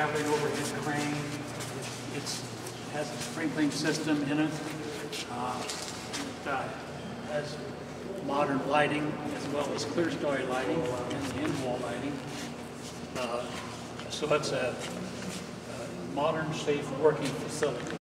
traveling overhead crane. It has a sprinkling system in it. It has modern lighting as well as clear story lighting and the in-wall lighting. So it's a modern, safe working facility.